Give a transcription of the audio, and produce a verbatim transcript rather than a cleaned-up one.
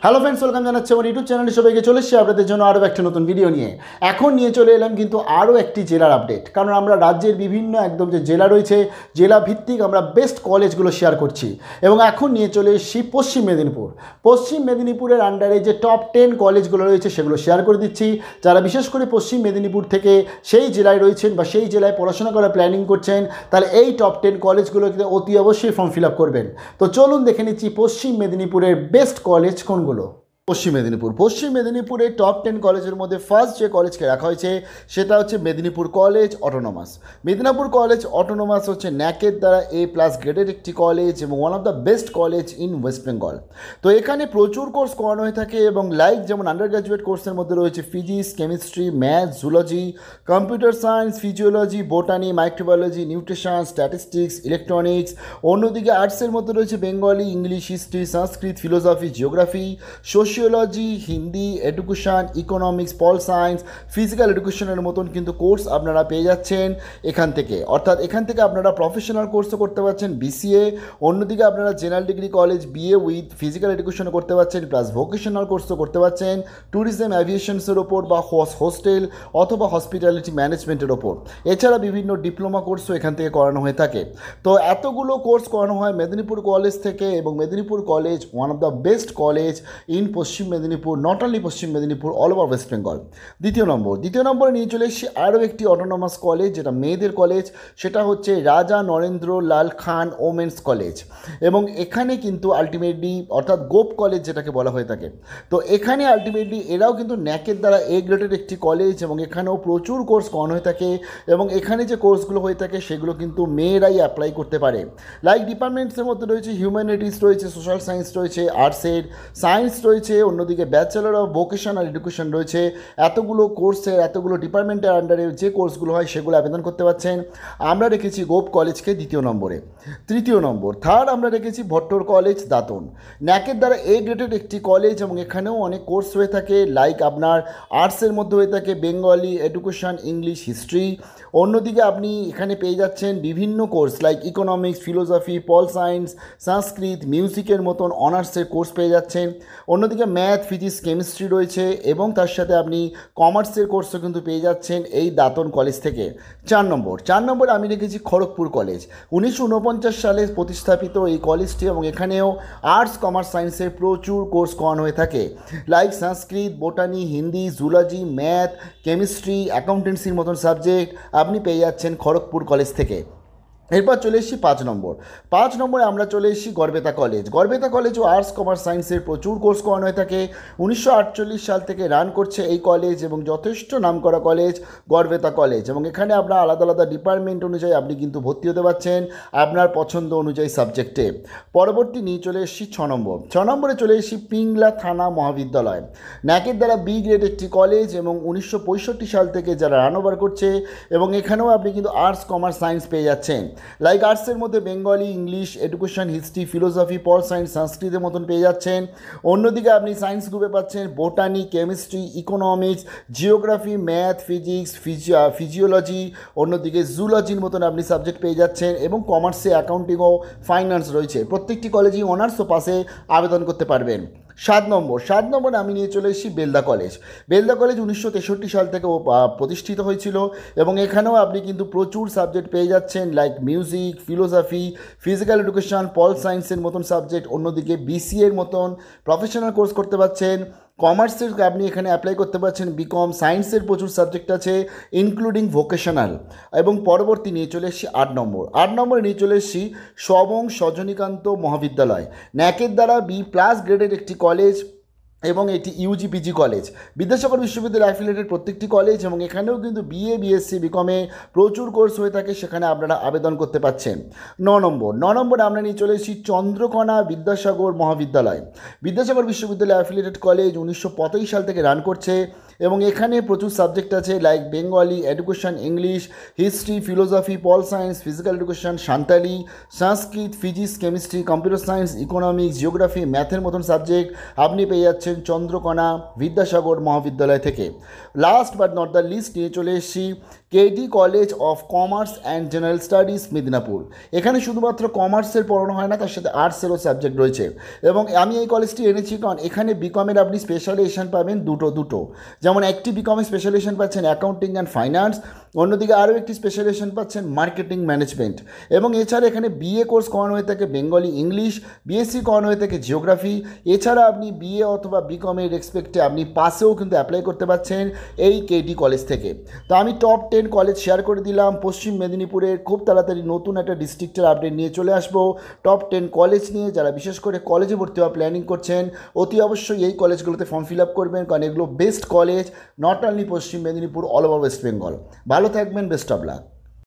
Hello friends, welcome জানাচ্ছি আমার YouTube চ্যানেলে সবাইকে। চলে এসেছি আপনাদের জন্য আরও একটা নতুন ভিডিও নিয়ে। এখন নিয়ে চলে এলাম কিন্তু আরও একটি জেলার আপডেট, কারণ আমরা রাজ্যের বিভিন্ন একদম যে জেলা রয়েছে জেলা ভিত্তিক আমরা বেস্ট কলেজগুলো শেয়ার করছি। এবং এখন নিয়ে চলে এসেছি পশ্চিম মেদিনীপুর। পশ্চিম মেদিনীপুরের আন্ডারে যে টপ টেন কলেজগুলো রয়েছে সেগুলো শেয়ার করে দিচ্ছি। যারা বিশেষ করে পশ্চিম মেদিনীপুর থেকে সেই জেলায় রয়েছেন বা সেই জেলায় পড়াশোনা করার প্ল্যানিং করছেন, তাহলে এই টপ টেন কলেজগুলোকে অতি অবশ্যই ফর্ম ফিল আপ করবেন। তো চলুন দেখে নিচ্ছি পশ্চিম মেদিনীপুরের বেস্ট কলেজ কোনগুলো। পশ্চিম মেদিনীপুর পশ্চিম মেদিনীপুরের টপ টেন কলেজের মধ্যে ফার্স্ট যে কলেজকে রাখা হয়েছে সেটা হচ্ছে Medinipur college autonomous. Medinipur college autonomous হচ্ছে ন্যাকের দ্বারা এ প্লাস গ্রেডের একটি কলেজ এবং one of the best college in West Bengal. তো এখানে প্রচুর কোর্স করানো হয়ে থাকে এবং লাইক যেমন আন্ডার গ্র্যাজুয়েট কোর্সের মধ্যে রয়েছে physics, chemistry, math, zoology, computer science, physiology, botany, microbiology, nutrition, statistics, electronics. অন্যদিকে আর্টসের মধ্যে রয়েছে Bengali, English, history, Sanskrit, philosophy, geography, sociology, Hindi, education, economics, pol science, physical এডুকেশনের মতন কিন্তু কোর্স আপনারা পেয়ে যাচ্ছেন এখান থেকে। অর্থাৎ এখান থেকে আপনারা প্রফেশনাল কোর্সও করতে পারছেন বিসিএ, অন্যদিকে আপনারা general degree college BA with physical এডুকেশনও করতে পারছেন, প্লাস ভোকেশনাল কোর্সও করতে পারছেন ট্যুরিজম অ্যাভিয়েশনসের ওপর বা হোস্টেল অথবা হসপিটালিটি ম্যানেজমেন্টের ওপর। এছাড়া বিভিন্ন ডিপ্লোমা কোর্সও এখান থেকে করানো হয়ে থাকে। তো এতগুলো কোর্স করানো হয় মেদিনীপুর কলেজ থেকে এবং Medinipur college one of the best college in Paschim Medinipur, not only Paschim Medinipur, all over West Bengal. দ্বিতীয় নম্বর দ্বিতীয় নম্বরে নিয়ে চলে এসেছি আরও একটি অটোনমাস কলেজ, যেটা মেয়েদের কলেজ, সেটা হচ্ছে রাজা নরেন্দ্র লাল খান ওমেন্স কলেজ। এবং এখানে কিন্তু আলটিমেটলি অর্থাৎ গোপ কলেজ যেটাকে বলা হয়ে থাকে, তো এখানে আলটিমেটলি এরাও কিন্তু ন্যাকের দ্বারা এ গ্রেডের একটি কলেজ এবং এখানেও প্রচুর কোর্স করানো হয়ে থাকে। এবং এখানে যে কোর্সগুলো হয়ে থাকে সেগুলো কিন্তু মেয়েরাই অ্যাপ্লাই করতে পারে। লাইক ডিপার্টমেন্টসের মধ্যে রয়েছে হিউম্যানিটিস রয়েছে, সোশ্যাল সায়েন্স রয়েছে, আর্টসের, সায়েন্স রয়েছে, অন্যদিকে ব্যাচেলর অফ ভোকেশনাল এডুকেশন রয়েছে। এতগুলো কোর্সের এতগুলো ডিপার্টমেন্টের আন্ডারে যে কোর্সগুলো হয় সেগুলো আবেদন করতে পারছেন। আমরা রেখেছি গোপ কলেজকে দ্বিতীয় নম্বরে। তৃতীয় নম্বর থার্ড আমরা রেখেছি ভট্টর কলেজ দাঁতন। ন্যাকের দ্বারা এ গ্রেডেড একটি কলেজ এবং এখানেও অনেক কোর্স হয়ে থাকে। লাইক আপনার আর্টসের মধ্যে হয়ে থাকে বেঙ্গলি, এডুকেশন, ইংলিশ, হিস্ট্রি। অন্যদিকে আপনি এখানে পেয়ে যাচ্ছেন বিভিন্ন course like economics, philosophy, pol science, Sanskrit, মিউজিকের মতন অনার্সের কোর্স পেয়ে যাচ্ছেন। অন্যদিকে ম্যাথ, ফিজিক্স, কেমিস্ট্রি রয়েছে এবং তার সাথে আপনি কমার্সের কোর্সও কিন্তু পেয়ে যাচ্ছেন এই দাঁতন কলেজ থেকে। চার নম্বর চার নম্বরে আমি রেখেছি খড়গপুর কলেজ। উনিশশো উনপঞ্চাশ সালে প্রতিস্থাপিত এই কলেজটি এবং এখানেও আর্টস, কমার্স, সায়েন্সের প্রচুর কোর্স করানো হয়ে থাকে। Like Sanskrit, botany, Hindi, zoology, math, chemistry, অ্যাকাউন্টেন্সির মতন সাবজেক্ট আপনি পেয়ে যাচ্ছেন খড়গপুর কলেজ থেকে। এরপর চলে এসেছি পাঁচ নম্বর পাঁচ নম্বরে আমরা চলে এসেছি গড়বেতা কলেজ। গড়বেতা কলেজও আর্টস, কমার্স, সায়েন্সের প্রচুর কোর্স করানো হয়ে থাকে। উনিশশো আটচল্লিশ সাল থেকে রান করছে এই কলেজ এবং যথেষ্ট নামকরা কলেজ গড়বেতা কলেজ। এবং এখানে আপনার আলাদা আলাদা ডিপার্টমেন্ট অনুযায়ী আপনি কিন্তু ভর্তি হতে পারছেন আপনার পছন্দ অনুযায়ী সাবজেক্টে। পরবর্তী নিয়ে চলে এসেছি ছ নম্বর ছ নম্বরে চলে এসেছি পিংলা থানা মহাবিদ্যালয়। ন্যাকের দ্বারা বি গ্রেড একটি কলেজ এবং উনিশশো পঁয়ষট্টি সাল থেকে যারা রান ওভার করছে এবং এখানেও আপনি কিন্তু আর্টস, কমার্স, সায়েন্স পেয়ে যাচ্ছেন। লাইক আর্টসের মধ্যে Bengali, English, education, history, philosophy, pol science, সংস্কৃতের মতন পেয়ে যাচ্ছেন। অন্যদিকে আপনি সায়েন্স গ্রুপে পাচ্ছেন botany, chemistry, economics, geography, math, physics, physiology, অন্যদিকে জুলজির মতন আপনি সাবজেক্ট পেয়ে যাচ্ছেন। এবং কমার্সে অ্যাকাউন্টিং ও ফাইন্যান্স রয়েছে। প্রত্যেকটি কলেজেই অনার্স ও পাশে আবেদন করতে পারবেন। সাত নম্বর সাত নম্বরে আমি নিয়ে চলে এসেছি বেলদা কলেজ। বেলদা কলেজ উনিশশো তেষট্টি সাল থেকে প্রতিষ্ঠিত হয়েছিল এবং এখানেও আপনি কিন্তু প্রচুর সাবজেক্ট পেয়ে যাচ্ছেন like music, philosophy, physical education, pol সায়েন্সের মতন সাবজেক্ট। অন্যদিকে বিসিএর মতন প্রফেশনাল কোর্স করতে পারছেন। কমার্সের আপনি এখানে অ্যাপ্লাই করতে পারছেন বিকম। সায়েন্সের প্রচুর সাবজেক্ট আছে ইনক্লুডিং ভোকেশনাল। এবং পরবর্তী নিয়ে চলে এসেছি আট নম্বর আট নম্বরে নিয়ে চলে এসেছি সবং সজনীকান্ত মহাবিদ্যালয়। ন্যাকের দ্বারা বি প্লাস গ্রেডের একটি কলেজ এবং এটি ইউজি পিজি কলেজ। বিদ্যাসাগর বিশ্ববিদ্যালয় অ্যাফিলিয়েটেড প্রত্যেকটি কলেজ এবং এখানেও কিন্তু বিএ, বিএসসি, বিকমে প্রচুর কোর্স হয়ে থাকে, সেখানে আপনারা আবেদন করতে পারছেন। ন নম্বর ন নম্বরে আমরা নিয়ে চলে এসেছি চন্দ্রকোনা বিদ্যাসাগর মহাবিদ্যালয়। বিদ্যাসাগর বিশ্ববিদ্যালয় অ্যাফিলিয়েটেড কলেজ উনিশশো পঁচাশি সাল থেকে রান করছে এবং এখানে প্রচুর সাবজেক্ট আছে like Bengali, education, English, history, philosophy, pol science, physical education, Santali, Sanskrit, physics, chemistry, computer science, economics, geography, ম্যাথের মতন সাবজেক্ট আপনি পেয়ে যাচ্ছেন চন্দ্রকোনা বিদ্যাসাগর মহাবিদ্যালয় থেকে। Last but not the least নিয়ে চলে এসেছি KD college of commerce and general studies Midnapore. এখানে শুধুমাত্র কমার্সের পড়ানো হয় না, তার সাথে আর্টসেরও সাবজেক্ট রয়েছে। এবং আমি এই কলেজটি এনেছি কারণ এখানে বিকমের আপনি স্পেশালাইজেশন পাবেন দুটো দুটো যেমন একটি বিকমে স্পেশালাইজেশন পাচ্ছেন অ্যাকাউন্টিং অ্যান্ড ফাইন্যান্স, অন্যদিকে আরও একটি স্পেশালাইজেশন পাচ্ছেন মার্কেটিং ম্যানেজমেন্ট। এবং এছাড়া এখানে বিএ কোর্স করানো হয়ে থাকে বেঙ্গলি ইংলিশ, বিএসসি করানো হয়ে থাকে জিওগ্রাফি। এছাড়া আপনি বিএ অথবা বিকমের রেসপেক্টে আপনি পাসেও কিন্তু অ্যাপ্লাই করতে পারছেন এই কেডি কলেজ থেকে। তো আমি টপ টেন কলেজ শেয়ার করে দিলাম পশ্চিম মেদিনীপুরের। খুব তাড়াতাড়ি নতুন একটা ডিস্ট্রিক্টের আপডেট নিয়ে চলে আসবো টপ টেন কলেজ নিয়ে। যারা বিশেষ করে কলেজে ভর্তি হওয়া প্ল্যানিং করছেন অতি অবশ্যই এই কলেজগুলোতে ফর্ম ফিল আপ করবেন, কারণ এগুলো best college not only Paschim Medinipur, all over West Bengal. ভালো থাকবেন, বেস্ট অফ লাক।